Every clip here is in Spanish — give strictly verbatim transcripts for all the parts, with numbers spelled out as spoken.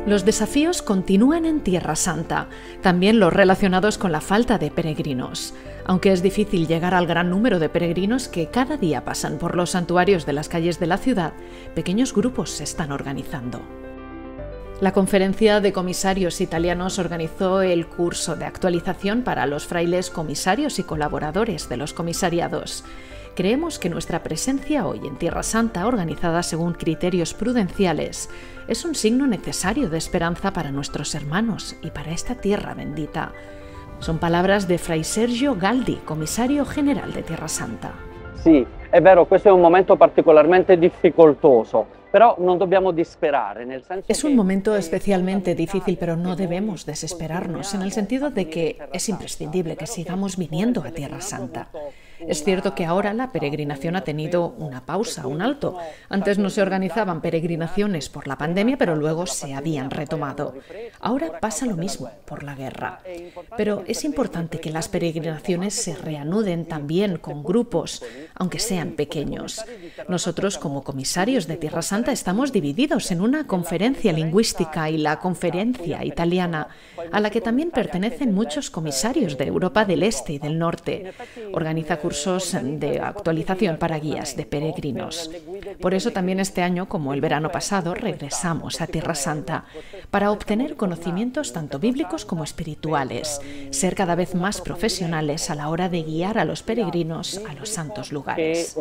Los desafíos continúan en Tierra Santa, también los relacionados con la falta de peregrinos. Aunque es difícil llegar al gran número de peregrinos que cada día pasan por los santuarios de las calles de la ciudad, pequeños grupos se están organizando. La Conferencia de Comisarios Italianos organizó el curso de actualización para los frailes comisarios y colaboradores de los comisariados. Creemos que nuestra presencia hoy en Tierra Santa, organizada según criterios prudenciales, es un signo necesario de esperanza para nuestros hermanos y para esta tierra bendita. Son palabras de Fray Sergio Galdi, comisario general de Tierra Santa. Sí, è vero, questo è un momento particolarmente difficoltoso. Pero no dobbiamo disperare, nel senso es un momento especialmente difícil, pero no debemos desesperarnos, en el sentido de que es imprescindible que sigamos viniendo a Tierra Santa. Es cierto que ahora la peregrinación ha tenido una pausa, un alto. Antes no se organizaban peregrinaciones por la pandemia, pero luego se habían retomado. Ahora pasa lo mismo por la guerra. Pero es importante que las peregrinaciones se reanuden también con grupos, aunque sean pequeños. Nosotros, como comisarios de Tierra Santa, estamos divididos en una conferencia lingüística y la conferencia italiana, a la que también pertenecen muchos comisarios de Europa del Este y del Norte. Organiza cursos de actualización para guías de peregrinos. Por eso también este año, como el verano pasado, regresamos a Tierra Santa para obtener conocimientos tanto bíblicos como espirituales, ser cada vez más profesionales a la hora de guiar a los peregrinos a los santos lugares.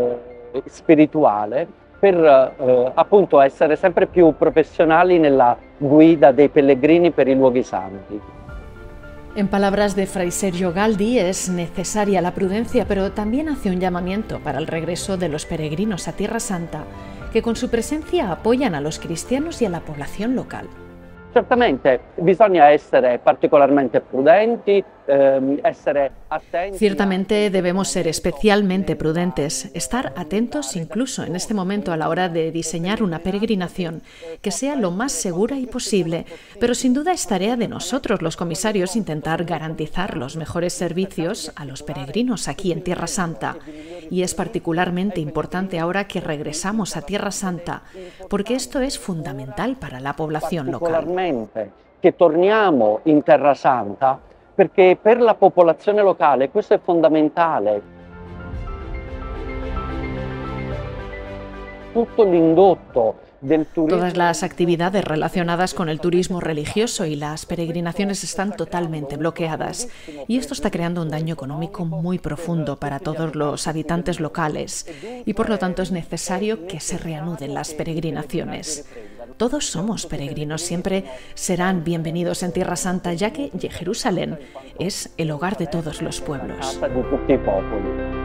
Spirituale per eh, appunto essere sempre più professionali nella guida dei pellegrini per i luoghi santi. En palabras de Fray Sergio Galdi, es necesaria la prudencia, pero también hace un llamamiento para el regreso de los peregrinos a Tierra Santa, que con su presencia apoyan a los cristianos y a la población local. Certamente bisogna essere particolarmente prudenti, eh, essere attenti. Ciertamente debemos ser especialmente prudentes, estar atentos incluso en este momento a la hora de diseñar una peregrinación que sea lo más segura y posible, pero sin duda es tarea de nosotros los comisarios intentar garantizar los mejores servicios a los peregrinos aquí en Tierra Santa. Y es particularmente importante ahora que regresamos a Tierra Santa, porque esto es fundamental para la población local. Che torniamo in Terra Santa, perché per la popolazione locale questo è fondamentale. Tutto l'indotto del turismo. Todas las actividades relacionadas con el turismo religioso y las peregrinaciones están totalmente bloqueadas, y esto está creando un daño económico muy profundo para todos los habitantes locales, y por lo tanto es necesario que se reanuden las peregrinaciones. Todos somos peregrinos, siempre serán bienvenidos en Tierra Santa, ya que Jerusalén es el hogar de todos los pueblos.